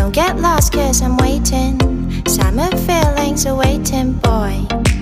Don't get lost cause I'm waiting. Summer feelings are waiting, boy.